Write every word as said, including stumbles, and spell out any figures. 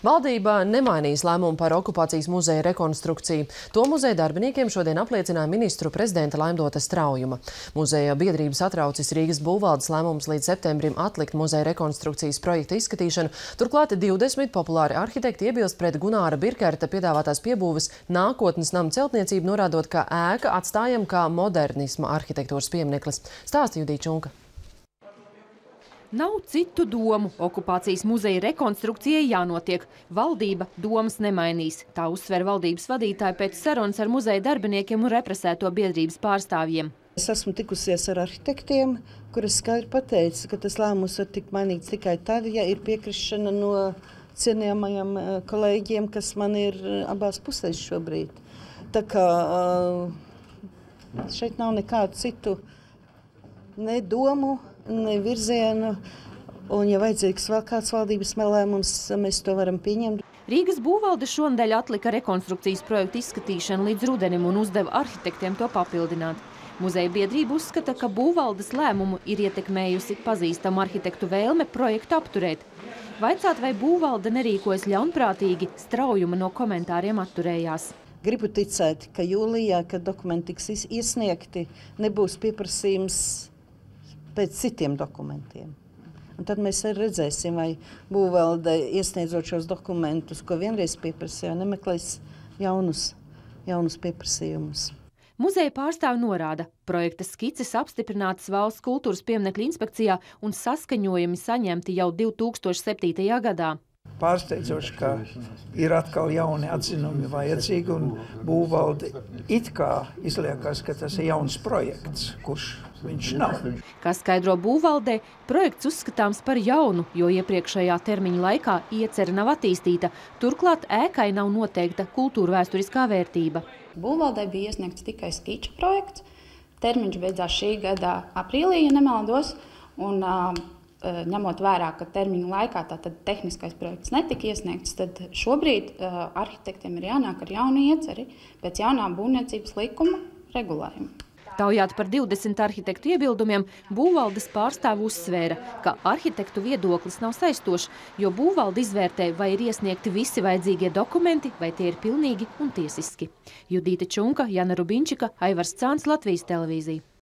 Valdība nemainīs lēmumu par okupācijas muzeja rekonstrukciju. To muzeja darbiniekiem šodien apliecināja ministru prezidenta Laimdota Straujuma. Muzeja biedrības atraucis Rīgas būvvaldes lēmums līdz septembrim atlikt muzeja rekonstrukcijas projekta izskatīšanu. Turklāt divdesmit populāri arhitekti iebilst pret Gunāra Birkerta piedāvātās piebūves nākotnes nama celtniecību, norādot, ka ēka atstājam kā modernisma arhitektūras piemineklis. Stāsta Judīta Čunka. Nav citu domu. Okupācijas muzeja rekonstrukcijai jānotiek. Valdība domas nemainīs. Tā uzsver valdības vadītāji pēc sarunas ar muzeja darbiniekiem un represēto biedrības pārstāvjiem. Es esmu tikusies ar arhitektiem, kuras skaidri pateica, ka tas lēmums var tikt mainīts tikai tad, ja ir piekrišana no cienījamajiem kolēģiem, kas man ir abās pusēs šobrīd. Tā kā šeit nav nekādu citu ne domu, ne virzienu, un ja vajadzīgs vēl kāds valdības lēmums, mēs to varam pieņemt. Rīgas būvvalde šonadēļ atlika rekonstrukcijas projektu izskatīšanu līdz rudenim un uzdeva arhitektiem to papildināt. Muzeja biedrība uzskata, ka būvvaldes lēmumu ir ietekmējusi pazīstama arhitektu vēlme projektu apturēt. Vaicāt, vai būvvalde nerīkojas ļaunprātīgi, Straujuma no komentāriem atturējās. Gribu ticēt, ka jūlijā, kad dokumenti tiks iesniegti, nebūs pieprasījums pēc citiem dokumentiem. Un tad mēs arī redzēsim, vai būvvalde iesniedzot šos dokumentus, ko vienreiz pieprasīja, nemeklēs jaunus, jaunus pieprasījumus. Muzeja pārstāvi norāda, projekta skices apstiprinātas Valsts kultūras pieminekļu inspekcijā un saskaņojumi saņemti jau divi tūkstoši septītajā gadā. Pārsteidzoši, ka ir atkal jauni atzinumi vajadzīgi un būvvalde it kā izliekās, ka tas ir jauns projekts, kurš viņš nav. Kā skaidro būvvaldē, projekts uzskatāms par jaunu, jo iepriekšējā termiņa laikā iecere nav attīstīta. Turklāt ēkai nav noteikta kultūra vēsturiskā vērtība. Būvvaldē bija iesniegts tikai skiču projekts. Termiņš beidzās šī gada aprīlī, ja nemaldos, un ņemot vērā, ka termiņu laikā tātad tehniskais projekts netika iesniegts, tad šobrīd uh, arhitektiem ir jānāk ar jaunu ieceri pēc jaunā būvniecības likuma regulējuma. Taujāt par divdesmit arhitektu iebildumiem, būvvaldes pārstāvi uzsvēra, ka arhitektu viedoklis nav saistošs, jo būvvalde izvērtē, vai ir iesniegti visi vajadzīgie dokumenti, vai tie ir pilnīgi un tiesiski. Judīta Čunka, Jana Rubinčika, Aivars Cāns, Latvijas televīzija.